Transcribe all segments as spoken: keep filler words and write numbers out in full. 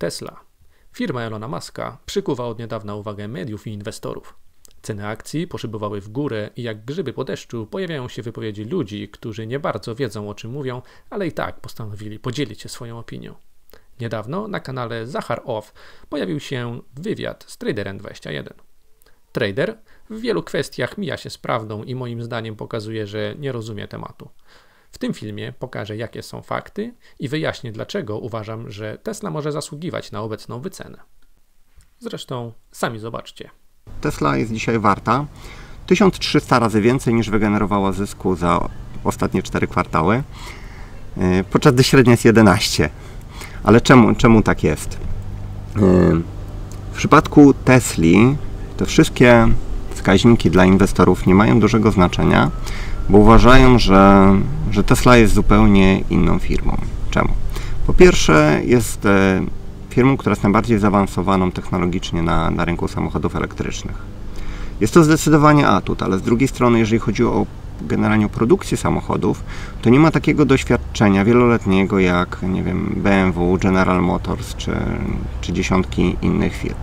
Tesla. Firma Elona Muska przykuwa od niedawna uwagę mediów i inwestorów. Ceny akcji poszybowały w górę i jak grzyby po deszczu pojawiają się wypowiedzi ludzi, którzy nie bardzo wiedzą, o czym mówią, ale i tak postanowili podzielić się swoją opinią. Niedawno na kanale Zachar Off pojawił się wywiad z Traderem dwadzieścia jeden. Trader w wielu kwestiach mija się z prawdą i moim zdaniem pokazuje, że nie rozumie tematu. W tym filmie pokażę, jakie są fakty i wyjaśnię, dlaczego uważam, że Tesla może zasługiwać na obecną wycenę. Zresztą sami zobaczcie. Tesla jest dzisiaj warta tysiąc trzysta razy więcej niż wygenerowała zysku za ostatnie cztery kwartały, podczas gdy średnia jest jedenaście. Ale czemu, czemu tak jest? W przypadku Tesli te wszystkie wskaźniki dla inwestorów nie mają dużego znaczenia, bo uważają, że, że Tesla jest zupełnie inną firmą. Czemu? Po pierwsze jest firmą, która jest najbardziej zaawansowaną technologicznie na, na rynku samochodów elektrycznych. Jest to zdecydowanie atut, ale z drugiej strony, jeżeli chodzi o generalnie o produkcję samochodów, to nie ma takiego doświadczenia wieloletniego jak, nie wiem, B M W, General Motors czy, czy dziesiątki innych firm.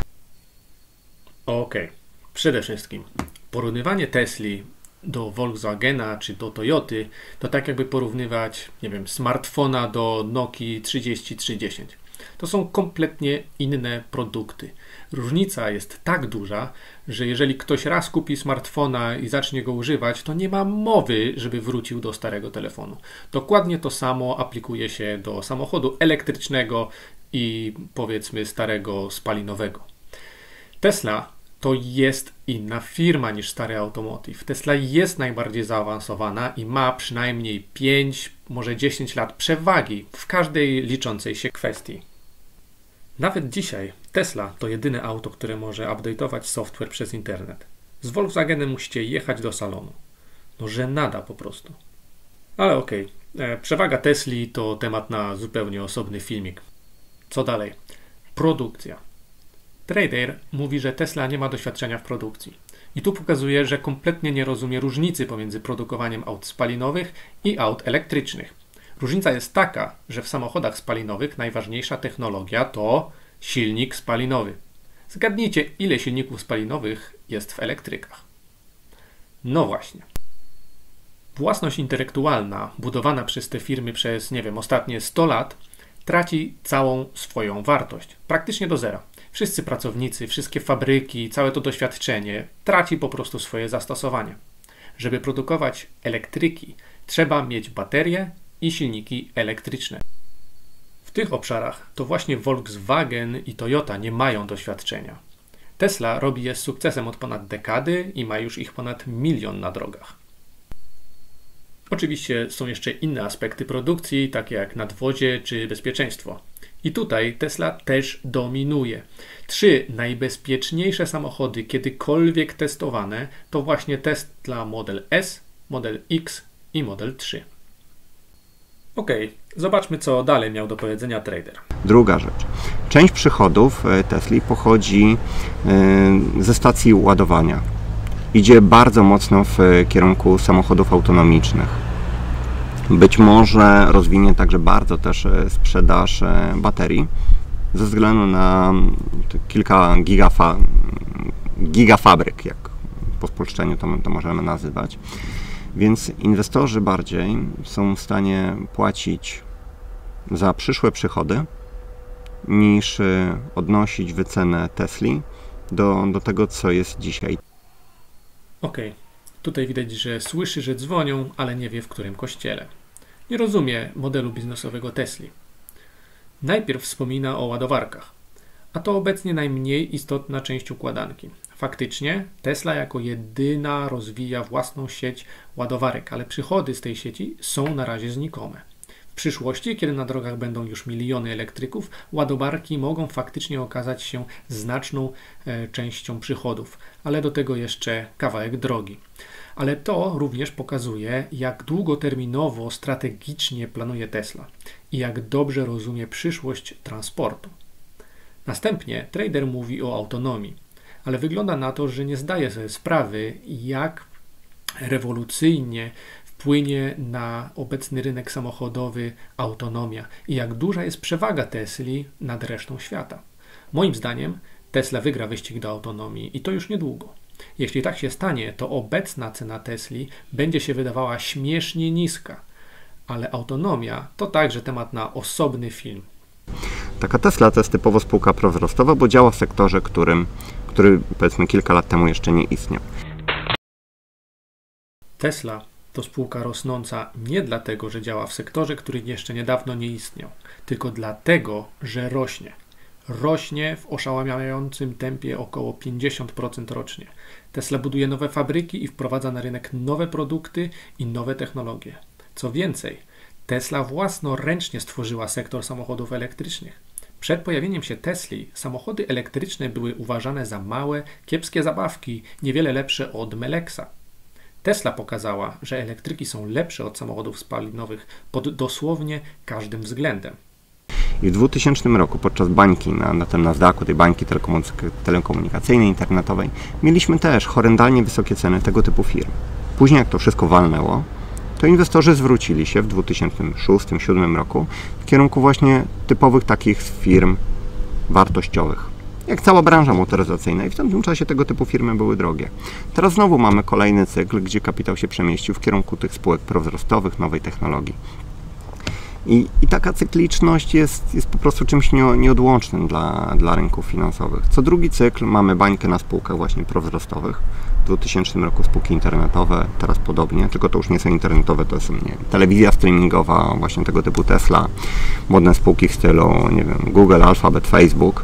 Okej, okay. Przede wszystkim porównywanie Tesli do Volkswagena czy do Toyoty to tak jakby porównywać, nie wiem, smartfona do Nokii trzydzieści trzydzieści. To są kompletnie inne produkty. Różnica jest tak duża, że jeżeli ktoś raz kupi smartfona i zacznie go używać, to nie ma mowy, żeby wrócił do starego telefonu. Dokładnie to samo aplikuje się do samochodu elektrycznego i powiedzmy starego spalinowego. Tesla to jest inna firma niż stary automotive. Tesla jest najbardziej zaawansowana i ma przynajmniej pięć, może dziesięć lat przewagi w każdej liczącej się kwestii. Nawet dzisiaj Tesla to jedyne auto, które może update'ować software przez internet. Z Volkswagenem musicie jechać do salonu. No żenada po prostu. Ale okej, okay. Przewaga Tesli to temat na zupełnie osobny filmik. Co dalej? Produkcja. Trader mówi, że Tesla nie ma doświadczenia w produkcji. I tu pokazuje, że kompletnie nie rozumie różnicy pomiędzy produkowaniem aut spalinowych i aut elektrycznych. Różnica jest taka, że w samochodach spalinowych najważniejsza technologia to silnik spalinowy. Zgadnijcie, ile silników spalinowych jest w elektrykach. No właśnie. Własność intelektualna budowana przez te firmy przez, nie wiem, ostatnie sto lat traci całą swoją wartość. Praktycznie do zera. Wszyscy pracownicy, wszystkie fabryki, całe to doświadczenie traci po prostu swoje zastosowanie. Żeby produkować elektryki, trzeba mieć baterie i silniki elektryczne. W tych obszarach to właśnie Volkswagen i Toyota nie mają doświadczenia. Tesla robi je z sukcesem od ponad dekady i ma już ich ponad milion na drogach. Oczywiście są jeszcze inne aspekty produkcji, takie jak nadwozie czy bezpieczeństwo. I tutaj Tesla też dominuje. Trzy najbezpieczniejsze samochody kiedykolwiek testowane to właśnie Tesla Model S, Model X i Model trzy. Ok, zobaczmy, co dalej miał do powiedzenia trader. Druga rzecz. Część przychodów Tesli pochodzi ze stacji ładowania. Idzie bardzo mocno w kierunku samochodów autonomicznych. Być może rozwinie także bardzo też sprzedaż baterii ze względu na kilka gigafa, gigafabryk, jak po spolszczeniu to, to możemy nazywać. Więc inwestorzy bardziej są w stanie płacić za przyszłe przychody niż odnosić wycenę Tesli do, do tego, co jest dzisiaj. Okej, okay. Tutaj widać, że słyszy, że dzwonią, ale nie wie, w którym kościele. Nie rozumie modelu biznesowego Tesli. Najpierw wspomina o ładowarkach, a to obecnie najmniej istotna część układanki. Faktycznie Tesla jako jedyna rozwija własną sieć ładowarek, ale przychody z tej sieci są na razie znikome. W przyszłości, kiedy na drogach będą już miliony elektryków, ładowarki mogą faktycznie okazać się znaczną e, częścią przychodów, ale do tego jeszcze kawałek drogi. Ale to również pokazuje, jak długoterminowo, strategicznie planuje Tesla i jak dobrze rozumie przyszłość transportu. Następnie trader mówi o autonomii, ale wygląda na to, że nie zdaje sobie sprawy, jak rewolucyjnie wpłynie na obecny rynek samochodowy autonomia i jak duża jest przewaga Tesli nad resztą świata. Moim zdaniem Tesla wygra wyścig do autonomii i to już niedługo. Jeśli tak się stanie, to obecna cena Tesli będzie się wydawała śmiesznie niska, ale autonomia to także temat na osobny film. Taka Tesla to jest typowo spółka prowzrostowa, bo działa w sektorze, którym, który powiedzmy kilka lat temu jeszcze nie istniał. Tesla to spółka rosnąca nie dlatego, że działa w sektorze, który jeszcze niedawno nie istniał, tylko dlatego, że rośnie. Rośnie w oszałamiającym tempie około pięćdziesiąt procent rocznie. Tesla buduje nowe fabryki i wprowadza na rynek nowe produkty i nowe technologie. Co więcej, Tesla własnoręcznie stworzyła sektor samochodów elektrycznych. Przed pojawieniem się Tesli samochody elektryczne były uważane za małe, kiepskie zabawki, niewiele lepsze od Meleksa. Tesla pokazała, że elektryki są lepsze od samochodów spalinowych pod dosłownie każdym względem. I w dwutysięcznym roku podczas bańki na, na tym Nasdaqu, tej bańki telekomunikacyjnej, internetowej, mieliśmy też horrendalnie wysokie ceny tego typu firm. Później jak to wszystko walnęło, to inwestorzy zwrócili się w dwa tysiące szóstym do dwa tysiące siódmym roku w kierunku właśnie typowych takich firm wartościowych. Jak cała branża motoryzacyjna i w tamtym czasie tego typu firmy były drogie. Teraz znowu mamy kolejny cykl, gdzie kapitał się przemieścił w kierunku tych spółek prowzrostowych, nowej technologii. I, i taka cykliczność jest, jest po prostu czymś nie, nieodłącznym dla, dla rynków finansowych. Co drugi cykl mamy bańkę na spółkach właśnie prowzrostowych. W dwutysięcznym roku spółki internetowe, teraz podobnie, tylko to już nie są internetowe, to jest nie wiem, telewizja streamingowa, właśnie tego typu Tesla, modne spółki w stylu, nie wiem, Google, Alphabet, Facebook.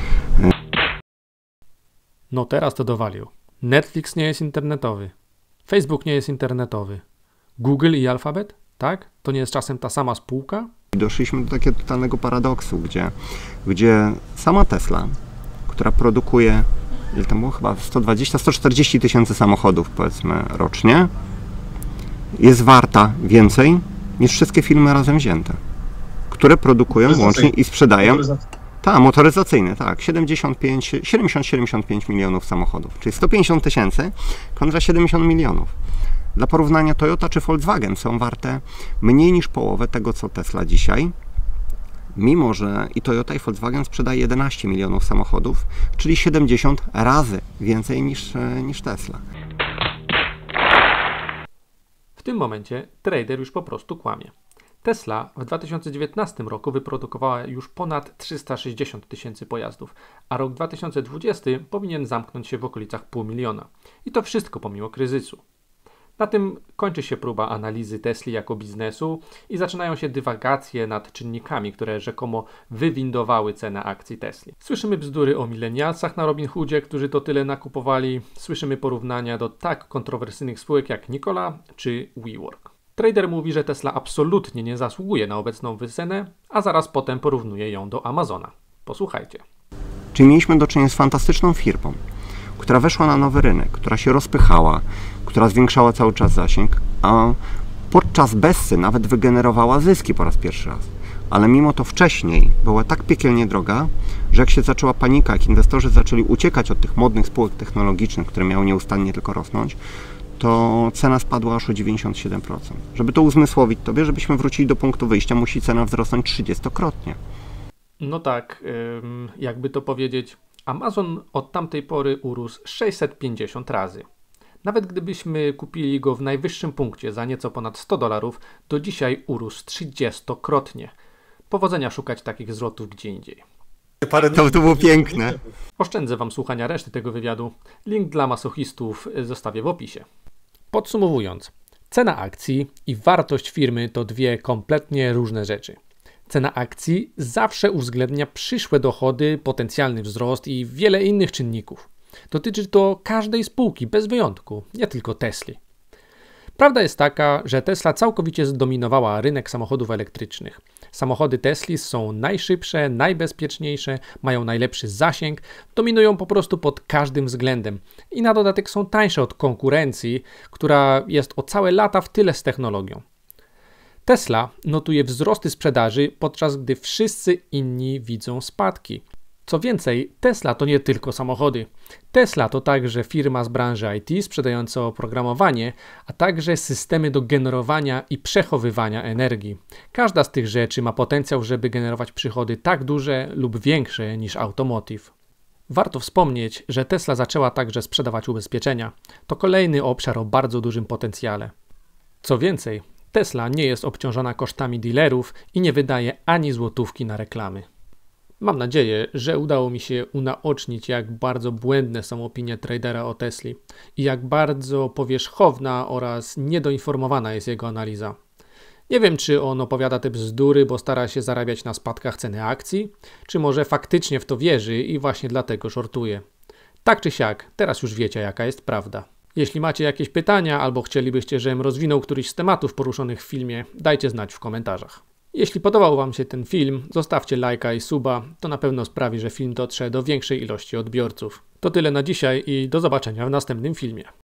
No teraz to dowalił. Netflix nie jest internetowy. Facebook nie jest internetowy. Google i Alphabet? Tak? To nie jest czasem ta sama spółka? Doszliśmy do takiego totalnego paradoksu, gdzie, gdzie sama Tesla, która produkuje, ile tam było, chyba sto dwadzieścia do stu czterdziestu tysięcy samochodów, powiedzmy, rocznie, jest warta więcej niż wszystkie firmy razem wzięte, które produkują łącznie i sprzedają. Tak, motoryzacyjne, tak, siedemdziesiąt pięć, siedemdziesiąt siedemdziesiąt pięć milionów samochodów, czyli sto pięćdziesiąt tysięcy kontra siedemdziesiąt milionów. Dla porównania Toyota czy Volkswagen są warte mniej niż połowę tego, co Tesla dzisiaj, mimo że i Toyota i Volkswagen sprzedaje jedenaście milionów samochodów, czyli siedemdziesiąt razy więcej niż, niż Tesla. W tym momencie trader już po prostu kłamie. Tesla w dwa tysiące dziewiętnastym roku wyprodukowała już ponad trzysta sześćdziesiąt tysięcy pojazdów, a rok dwa tysiące dwudziesty powinien zamknąć się w okolicach pół miliona. I to wszystko pomimo kryzysu. Na tym kończy się próba analizy Tesli jako biznesu i zaczynają się dywagacje nad czynnikami, które rzekomo wywindowały cenę akcji Tesli. Słyszymy bzdury o milenialsach na Robinhoodzie, którzy to tyle nakupowali. Słyszymy porównania do tak kontrowersyjnych spółek jak Nikola czy WeWork. Trader mówi, że Tesla absolutnie nie zasługuje na obecną wycenę, a zaraz potem porównuje ją do Amazona. Posłuchajcie. Czyli mieliśmy do czynienia z fantastyczną firmą, która weszła na nowy rynek, która się rozpychała, która zwiększała cały czas zasięg, a podczas bessy nawet wygenerowała zyski po raz pierwszy raz. Ale mimo to wcześniej była tak piekielnie droga, że jak się zaczęła panika, jak inwestorzy zaczęli uciekać od tych modnych spółek technologicznych, które miały nieustannie tylko rosnąć, to cena spadła aż o dziewięćdziesiąt siedem procent. Żeby to uzmysłowić Tobie, żebyśmy wrócili do punktu wyjścia, musi cena wzrosnąć trzydziestokrotnie. No tak, jakby to powiedzieć, Amazon od tamtej pory urósł sześćset pięćdziesiąt razy. Nawet gdybyśmy kupili go w najwyższym punkcie za nieco ponad sto dolarów, do dzisiaj urósł trzydziestokrotnie. Powodzenia szukać takich zwrotów gdzie indziej. To, to było piękne. Oszczędzę Wam słuchania reszty tego wywiadu. Link dla masochistów zostawię w opisie. Podsumowując, cena akcji i wartość firmy to dwie kompletnie różne rzeczy. Cena akcji zawsze uwzględnia przyszłe dochody, potencjalny wzrost i wiele innych czynników. Dotyczy to każdej spółki, bez wyjątku, nie tylko Tesli. Prawda jest taka, że Tesla całkowicie zdominowała rynek samochodów elektrycznych. Samochody Tesli są najszybsze, najbezpieczniejsze, mają najlepszy zasięg, dominują po prostu pod każdym względem i na dodatek są tańsze od konkurencji, która jest o całe lata w tyle z technologią. Tesla notuje wzrosty sprzedaży, podczas gdy wszyscy inni widzą spadki. Co więcej, Tesla to nie tylko samochody. Tesla to także firma z branży I T sprzedająca oprogramowanie, a także systemy do generowania i przechowywania energii. Każda z tych rzeczy ma potencjał, żeby generować przychody tak duże lub większe niż automotive. Warto wspomnieć, że Tesla zaczęła także sprzedawać ubezpieczenia. To kolejny obszar o bardzo dużym potencjale. Co więcej, Tesla nie jest obciążona kosztami dealerów i nie wydaje ani złotówki na reklamy. Mam nadzieję, że udało mi się unaocznić, jak bardzo błędne są opinie tradera o Tesli i jak bardzo powierzchowna oraz niedoinformowana jest jego analiza. Nie wiem, czy on opowiada te bzdury, bo stara się zarabiać na spadkach ceny akcji, czy może faktycznie w to wierzy i właśnie dlatego shortuje. Tak czy siak, teraz już wiecie, jaka jest prawda. Jeśli macie jakieś pytania albo chcielibyście, żebym rozwinął któryś z tematów poruszonych w filmie, dajcie znać w komentarzach. Jeśli podobał Wam się ten film, zostawcie lajka i suba, to na pewno sprawi, że film dotrze do większej ilości odbiorców. To tyle na dzisiaj i do zobaczenia w następnym filmie.